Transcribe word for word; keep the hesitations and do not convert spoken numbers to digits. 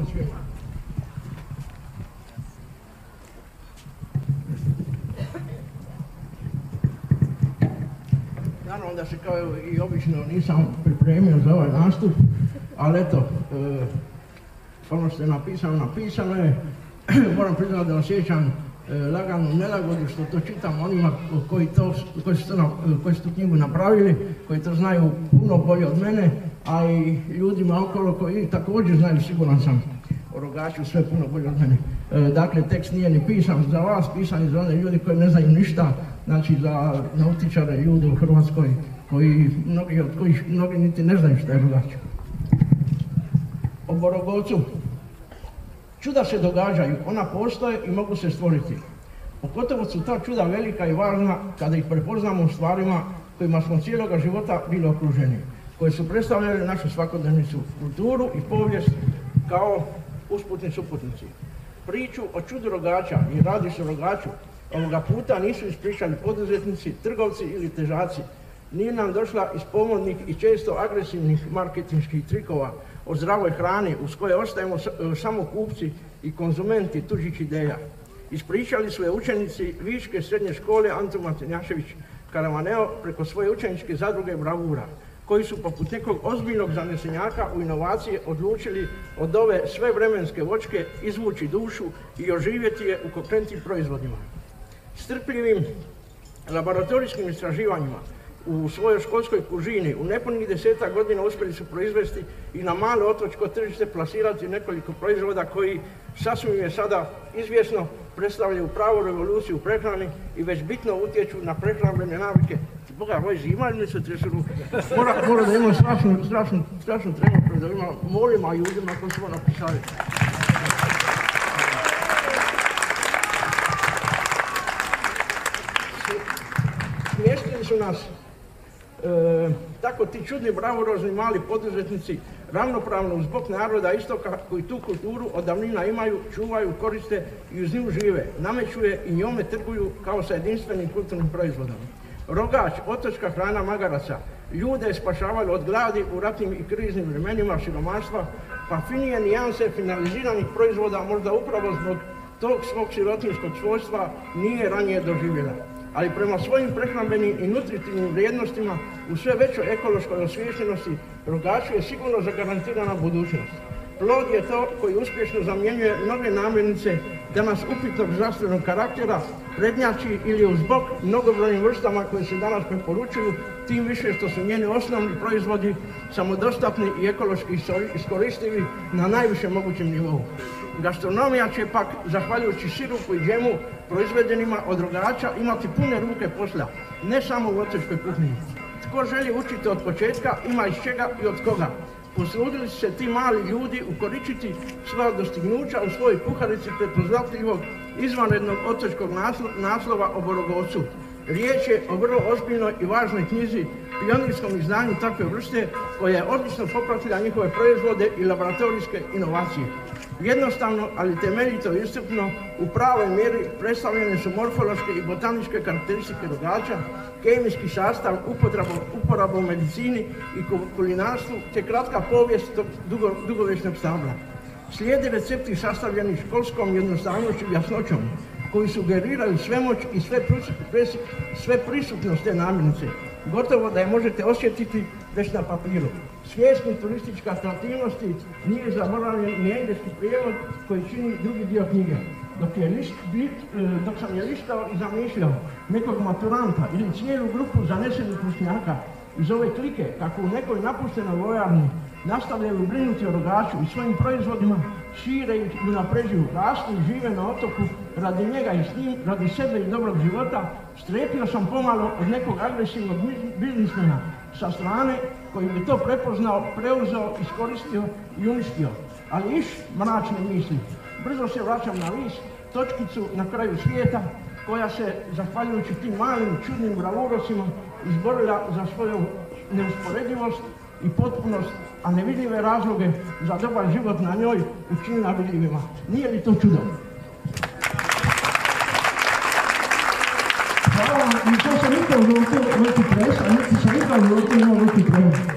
vam svima. Naravno da se kao i obično nisam pripremio za ovaj nastup, ali eto, e, ono što je napisano, napisano je. Moram priznati da osjećam e, laganu nelagodu što to čitam onima koji, to, koji, su to, koji su tu knjigu napravili, koji to znaju puno bolje od mene, a i ljudima okolo koji također znaju, siguran sam, o Rogaču sve puno bolje od mene. E, dakle, tekst nije ni pisan za vas, pisan je za one ljudi koji ne znaju ništa, znači za nautičare, ljude u Hrvatskoj, koji, mnogi od kojih mnogi niti ne znaju šta je Rogač. O Borogovcu. Čuda se događaju, ona postoje i mogu se stvoriti. Pogotovo su ta čuda velika i važna kada ih prepoznamo u stvarima kojima smo cijeloga života bili okruženi, koje su predstavljale našu svakodnevnicu, kulturu i povijest kao usputni suputnici. Priču o čudu Rogača i radi se o Rogaču ovoga puta nisu ispričali poduzetnici, trgovci ili težaci. Nije nam došla iz pomodnih i često agresivnih marketinških trikova o zdravoj hrani uz koje ostajemo samo kupci i konzumenti tuđih ideja. Ispričali su je učenici Viške srednje škole Antun Matenjašević Karavaneo preko svoje učeničke zadruge Bravura, koji su poput nekog ozbiljnog zanesenjaka u inovacije odlučili od ove svevremenske voćke izvući dušu i oživjeti je u konkretnim proizvodima. Strpljivim laboratorijskim istraživanjima u svojoj školskoj kužini u nepunih desetak godina uspjeli su proizvesti i na malo otočko tržište plasirati nekoliko proizvoda koji, sasvim je sada izvjesno, predstavljaju pravu revoluciju u prehrani i već bitno utječu na prehrambene navike. Boga, ovo je zima ili mi se tresu ruke? Mora, mora da imam strašnu, strašnu, strašnu trenutku da imam molima ljudima koji su ovo napisali. Smjestili su nas E, tako ti čudni, bravurozni mali poduzetnici ravnopravno uz bok naroda istoka koji tu kulturu od davnina imaju, čuvaju, koriste i uz nju žive, nameću je i njome trguju kao sa jedinstvenim kulturnim proizvodom. Rogač, otočka hrana magaraca, ljude je spašavalo od gladi u ratnim i kriznim vremenima siromaštva, pa finije nijanse finaliziranih proizvoda možda upravo zbog tog svog sirotinjskog svojstva nije ranije doživjela. Ali prema svojim prehrambenim i nutritivnim vrijednostima u sve većoj ekološkoj osviještenosti Rogaču je sigurno zagarantirana budućnost. Plod je to koji uspješno zamjenjuje mnoge namirnice danas upitnog zdravstvenog karaktera, prednjači ili uz bok mnogobrojnim vrstama koje se danas preporučuju, tim više što su njeni osnovni proizvodi samodostatni i ekološki iskoristivi na najvišem mogućem nivou. Gastronomija će pak, zahvaljujući sirupu i džemu proizvedenima od Rogača, imati pune ruke posla, ne samo u otočkoj kuhinji. Tko želi učiti od početka, ima iz čega i od koga. Posudili su se ti mali ljudi ukoričiti sva dostignuća u svojoj kuharici prepoznatljivog izvanrednog otočkog naslova o Borogovcu. Riječ je o vrlo ozbiljnoj i važnoj knjizi, pionirskom izdanju takve vrste koja je odlično popratila njihove proizvode i laboratorijske inovacije. Jednostavno, ali temeljito i iscrpno, u pravoj mjeri predstavljene su morfološke i botaničke karakteristike Rogača, kemijski sastav, uporaba u medicini i kulinarstvu, te kratka povijest dugo, dugovječnog stabla. Slijede recepti sastavljeni školskom jednostavnošću i jasnoćom, koji sugeriraju svemoć i sve, pris, sve prisutnost te namirnice. Gotovo da je možete osjetiti već na papiru. Svjesni turističke atraktivnosti nije zaboravljen ni engleski prijevod koji čini drugi dio knjige. Dok, je list, dok sam je listao i zamišljao nekog maturanta ili cijelu grupu zanesenih vršnjaka iz ove klike, kako u nekoj napuštenoj vojarni nastavljaju brinuti o Rogaču i svojim proizvodima, šire i unapređuju, rastu i žive na otoku radi njega i s njim, radi sebe i dobrog života, strepio sam pomalo od nekog agresivnog biznismena sa strane koji bi to prepoznao, preuzeo, iskoristio i uništio. Ali iš mračne misli. Brzo se vraćam na list, točkicu na kraju svijeta, koja se, zahvaljujući tim malim, čudnim bravurosima, izborila za svoju neusporedivost i potpunost, a nevidljive razloge za dobar život na njoj učinila vidljivima. Nije li to čudo? Hvala vam, i to se nikad u ruku pres, a niti se nikad u ruku ima ruku pres.